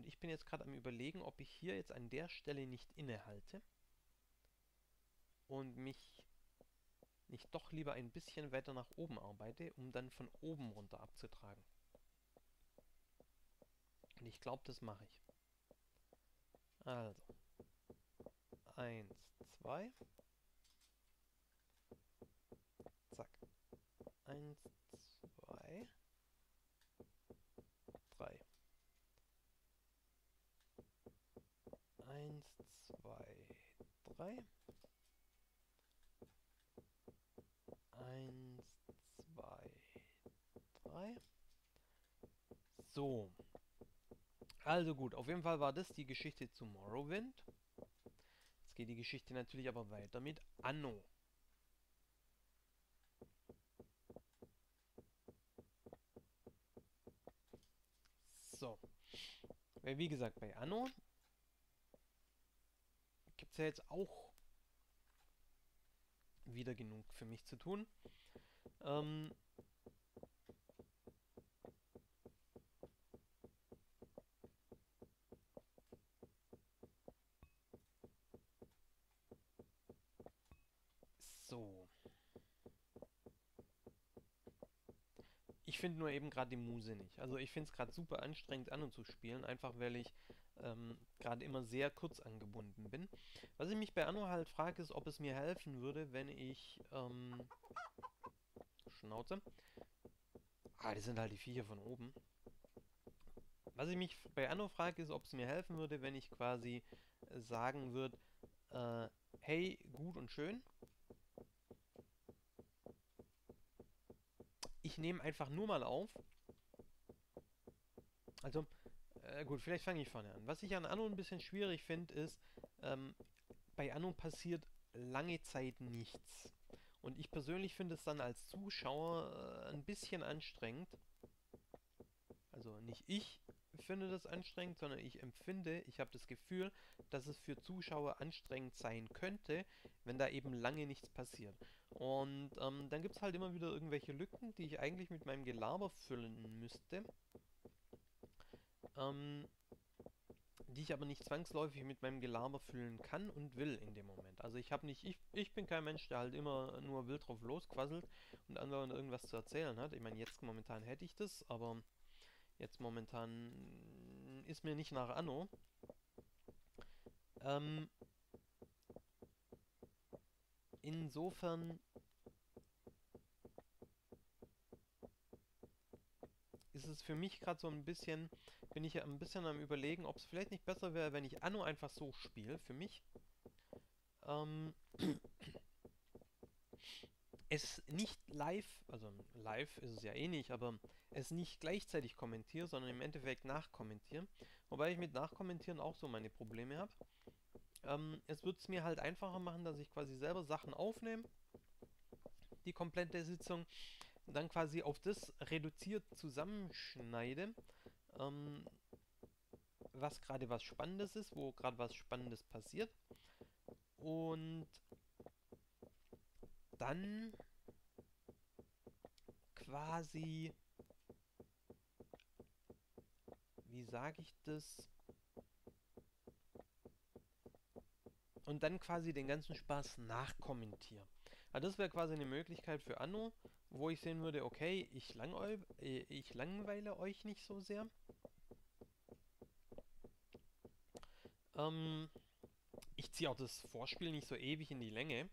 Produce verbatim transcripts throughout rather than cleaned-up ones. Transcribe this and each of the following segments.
Und ich bin jetzt gerade am Überlegen, ob ich hier jetzt an der Stelle nicht innehalte und mich nicht doch lieber ein bisschen weiter nach oben arbeite, um dann von oben runter abzutragen. Und ich glaube, das mache ich. Also, eins, zwei, zack. eins, zwei, drei. eins, zwei, drei. eins, zwei, drei. So. Also gut, auf jeden Fall war das die Geschichte zu Morrowind. Jetzt geht die Geschichte natürlich aber weiter mit Anno. So. Weil wie gesagt, bei Anno gibt es ja jetzt auch wieder genug für mich zu tun. Ähm, so. Ich finde nur eben gerade die Muse nicht. Also ich finde es gerade super anstrengend an und zu spielen, einfach weil ich ähm, gerade immer sehr kurz angebunden bin. Was ich mich bei Anno halt frage, ist, ob es mir helfen würde, wenn ich ähm, Schnauze. Ah, das sind halt die Viecher von oben. Was ich mich bei Anno frage, ist, ob es mir helfen würde, wenn ich quasi äh, sagen würde, äh, hey, gut und schön, ich nehme einfach nur mal auf. Also, äh, gut, vielleicht fange ich vorne an. Was ich an Anno ein bisschen schwierig finde, ist, ähm, bei Anno passiert lange Zeit nichts. Und ich persönlich finde es dann als Zuschauer äh, ein bisschen anstrengend. Also nicht ich finde das anstrengend, sondern ich empfinde, ich habe das Gefühl, dass es für Zuschauer anstrengend sein könnte, wenn da eben lange nichts passiert. Und ähm, dann gibt es halt immer wieder irgendwelche Lücken, die ich eigentlich mit meinem Gelaber füllen müsste. Ähm, die ich aber nicht zwangsläufig mit meinem Gelaber füllen kann und will in dem Moment. Also ich habe nicht, ich, ich bin kein Mensch, der halt immer nur wild drauf losquasselt und anderen irgendwas zu erzählen hat. Ich meine, jetzt momentan hätte ich das, aber jetzt momentan ist mir nicht nach Anno. Ähm, insofern ist es für mich gerade so ein bisschen, bin ich ja ein bisschen am Überlegen, ob es vielleicht nicht besser wäre, wenn ich Anno einfach so spiele, für mich. Ähm, es nicht live, also live ist es ja eh nicht, aber es nicht gleichzeitig kommentiere, sondern im Endeffekt nachkommentiere. Wobei ich mit Nachkommentieren auch so meine Probleme habe. Ähm, es wird es mir halt einfacher machen, dass ich quasi selber Sachen aufnehme, die komplette Sitzung, dann quasi auf das reduziert zusammenschneide, ähm, was gerade was Spannendes ist, wo gerade was Spannendes passiert. Und dann quasi, wie sage ich das? Und dann quasi den ganzen Spaß nachkommentiere. Also das wäre quasi eine Möglichkeit für Anno, wo ich sehen würde, okay, ich, langweil, äh, ich langweile euch nicht so sehr. Ähm, ich ziehe auch das Vorspiel nicht so ewig in die Länge.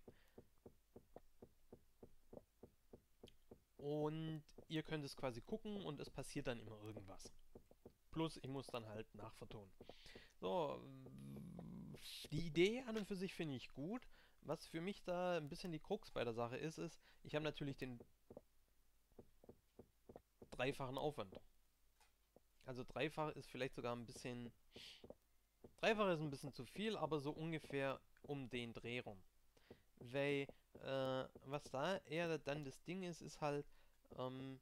Und ihr könnt es quasi gucken und es passiert dann immer irgendwas. Plus, ich muss dann halt nachvertonen. So, die Idee an und für sich finde ich gut. Was für mich da ein bisschen die Krux bei der Sache ist, ist, ich habe natürlich den dreifachen Aufwand. Also dreifach ist vielleicht sogar ein bisschen, dreifach ist ein bisschen zu viel, aber so ungefähr um den Dreh rum. Weil, äh, was da eher dann das Ding ist, ist halt, ähm,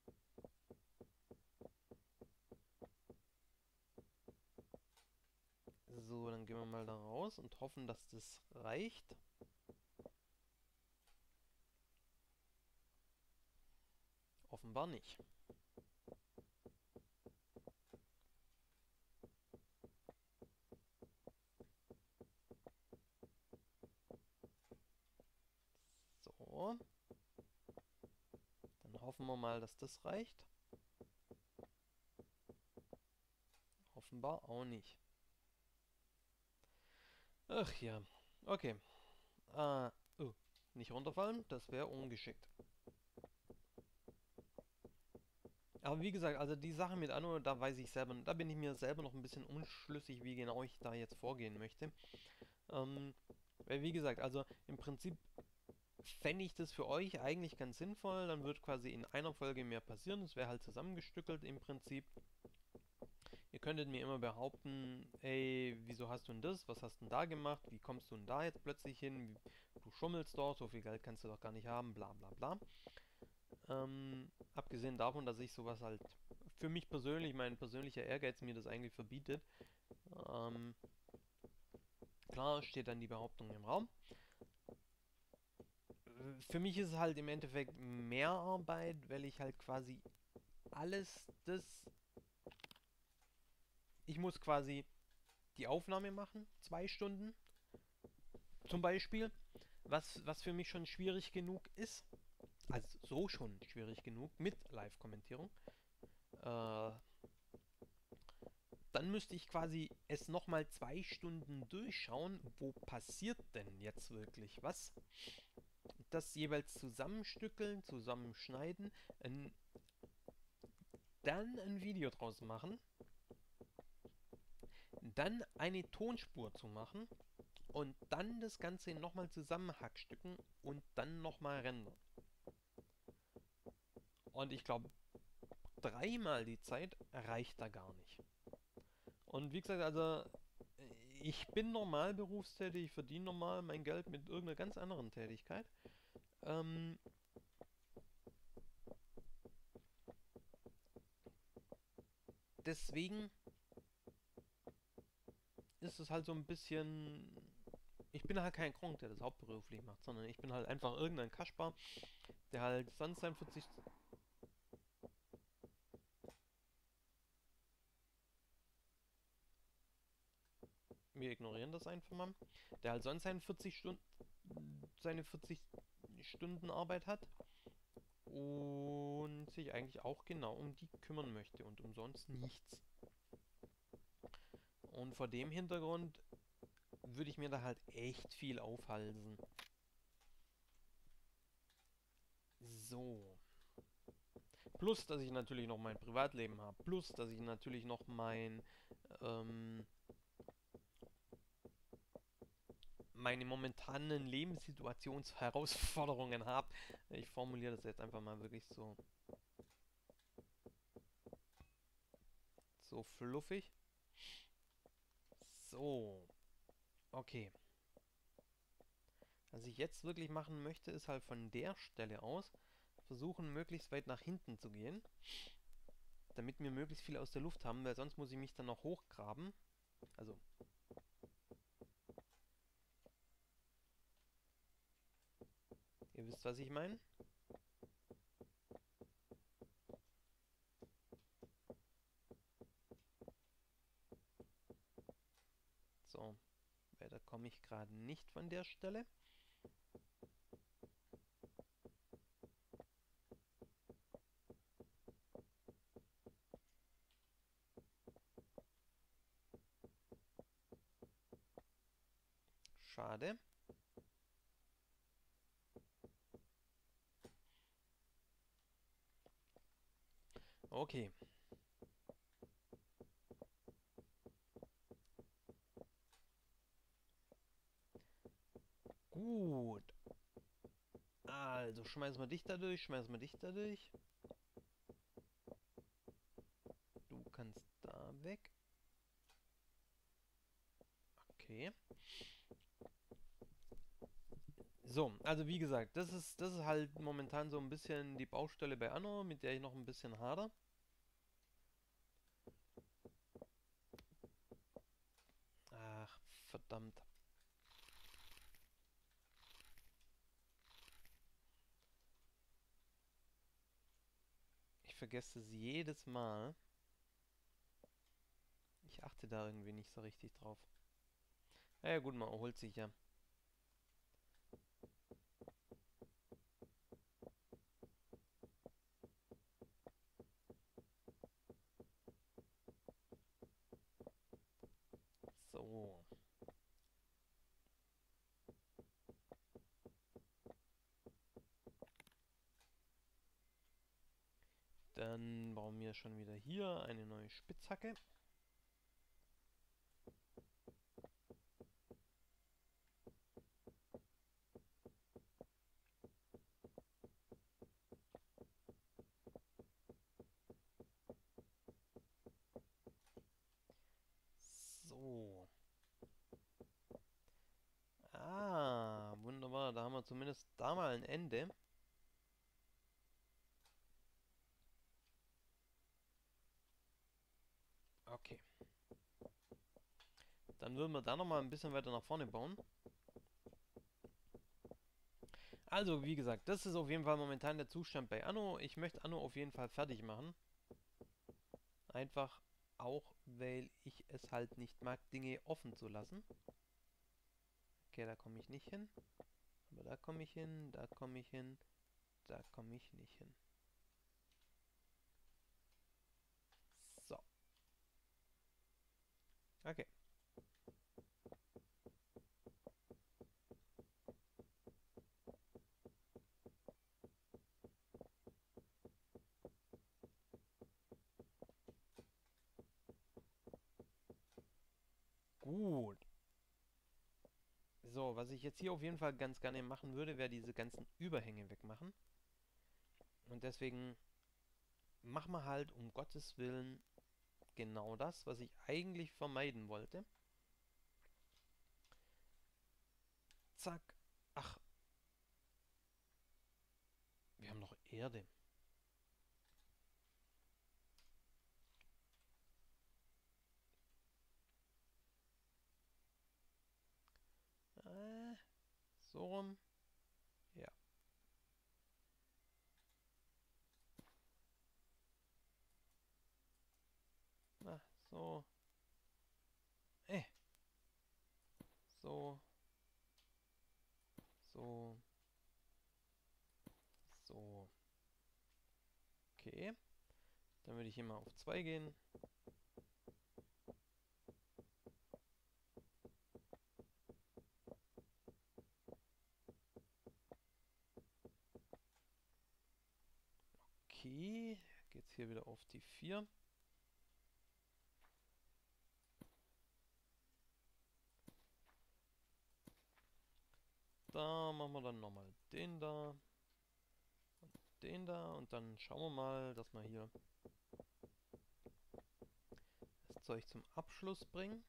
so, dann gehen wir mal da raus und hoffen, dass das reicht. Offenbar nicht. Hoffen wir mal, dass das reicht. Offenbar auch nicht. Ach ja. Okay. Äh, oh, nicht runterfallen, das wäre ungeschickt. Aber wie gesagt, also die Sache mit Anno, da weiß ich selber, da bin ich mir selber noch ein bisschen unschlüssig, wie genau ich da jetzt vorgehen möchte. Ähm, weil wie gesagt, also im Prinzip fände ich das für euch eigentlich ganz sinnvoll, dann wird quasi in einer Folge mehr passieren, es wäre halt zusammengestückelt im Prinzip. Ihr könntet mir immer behaupten, ey, wieso hast du denn das, was hast du denn da gemacht, wie kommst du denn da jetzt plötzlich hin, du schummelst dort, so viel Geld kannst du doch gar nicht haben, bla bla bla. Ähm, abgesehen davon, dass ich sowas halt für mich persönlich, mein persönlicher Ehrgeiz mir das eigentlich verbietet. Ähm, klar steht dann die Behauptung im Raum. Für mich ist es halt im Endeffekt mehr Arbeit, weil ich halt quasi alles das... Ich muss quasi die Aufnahme machen, zwei Stunden zum Beispiel, was, was für mich schon schwierig genug ist. Also so schon schwierig genug mit Live-Kommentierung. Äh, Dann müsste ich quasi es nochmal zwei Stunden durchschauen, wo passiert denn jetzt wirklich was. Das jeweils zusammenstückeln, zusammenschneiden, ein, dann ein Video draus machen, dann eine Tonspur zu machen und dann das Ganze nochmal zusammenhackstücken und dann nochmal rendern. Und ich glaube, dreimal die Zeit reicht da gar nicht. Und wie gesagt, also ich bin normal berufstätig, ich verdiene normal mein Geld mit irgendeiner ganz anderen Tätigkeit. Ähm, deswegen ist es halt so ein bisschen... Ich bin halt kein Kronk, der das hauptberuflich macht, sondern ich bin halt einfach irgendein Kasper, der halt sonst sein vierzig... Wir ignorieren das einfach mal. Der halt sonst seine vierzig Stunden... seine vierzig Stunden Arbeit hat und sich eigentlich auch genau um die kümmern möchte und umsonst nichts. Und vor dem Hintergrund würde ich mir da halt echt viel aufhalsen. So. Plus, dass ich natürlich noch mein Privatleben habe. Plus, dass ich natürlich noch mein, ähm, meine momentanen Lebenssituationsherausforderungen habe. Ich formuliere das jetzt einfach mal wirklich so, so fluffig. So. Okay. Was ich jetzt wirklich machen möchte, ist halt von der Stelle aus versuchen, möglichst weit nach hinten zu gehen, damit wir möglichst viel aus der Luft haben, weil sonst muss ich mich dann noch hochgraben. Also, ihr wisst, was ich meine. So, weiter komme ich gerade nicht von der Stelle. Schade. Okay. Gut. Also, schmeißen wir dich da durch, schmeißen wir dich da durch. Du kannst da weg. Okay. So, also wie gesagt, das ist, das ist halt momentan so ein bisschen die Baustelle bei Anno, mit der ich noch ein bisschen hader. Ach, verdammt. Ich vergesse es jedes Mal. Ich achte da irgendwie nicht so richtig drauf. Na ja gut, man erholt sich ja. So. Dann bauen wir schon wieder hier eine neue Spitzhacke. So. Ah, wunderbar. Da haben wir zumindest da mal ein Ende. Okay. Dann würden wir da nochmal ein bisschen weiter nach vorne bauen. Also, wie gesagt, das ist auf jeden Fall momentan der Zustand bei Anno. Ich möchte Anno auf jeden Fall fertig machen. Einfach auch, weil ich es halt nicht mag, Dinge offen zu lassen. Okay, da komme ich nicht hin. Aber da komme ich hin, da komme ich hin, da komme ich nicht hin. So. Okay. Gut. So, was ich jetzt hier auf jeden Fall ganz gerne machen würde, wäre diese ganzen Überhänge wegmachen. Und deswegen machen wir halt um Gottes Willen genau das, was ich eigentlich vermeiden wollte. Zack. Ach, wir haben noch Erde. Äh, so rum. Ja. Na, so. Äh. So. So. So. Okay. Dann würde ich hier mal auf zwei gehen. Okay. Geht's hier wieder auf die vier. Da machen wir dann nochmal den da. Und den da. Und dann schauen wir mal, dass wir hier das Zeug zum Abschluss bringen.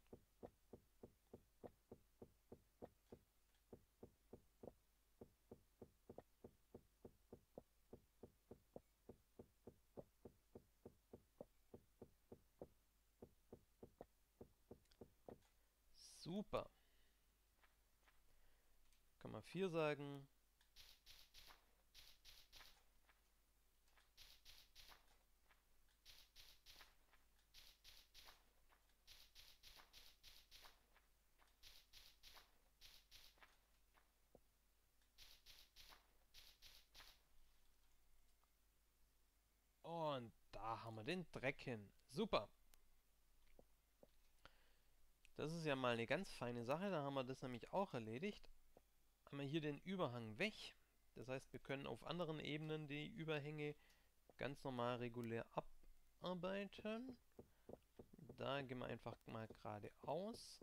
Super. Kann man vier sagen. Und da haben wir den Dreck hin. Super. Das ist ja mal eine ganz feine Sache. Da haben wir das nämlich auch erledigt. Haben wir hier den Überhang weg. Das heißt, wir können auf anderen Ebenen die Überhänge ganz normal regulär abarbeiten. Da gehen wir einfach mal geradeaus.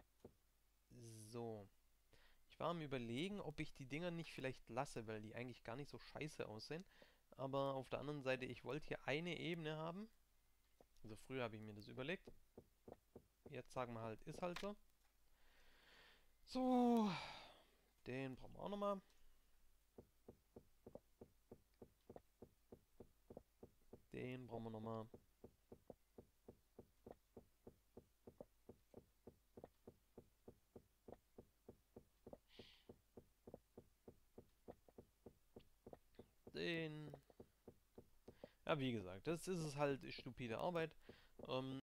So. Ich war am Überlegen, ob ich die Dinger nicht vielleicht lasse, weil die eigentlich gar nicht so scheiße aussehen. Aber auf der anderen Seite, ich wollte hier eine Ebene haben. Also früher habe ich mir das überlegt. Jetzt sagen wir halt, ist halt so. So, den brauchen wir auch nochmal. Den brauchen wir nochmal. Den. Ja, wie gesagt, das ist es halt stupide Arbeit. Ähm,